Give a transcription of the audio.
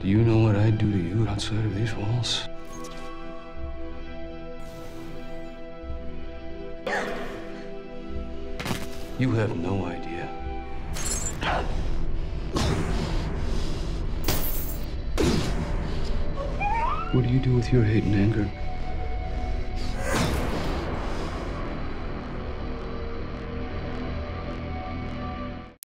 Do you know what I'd do to you outside of these walls? You have no idea. What do you do with your hate and anger?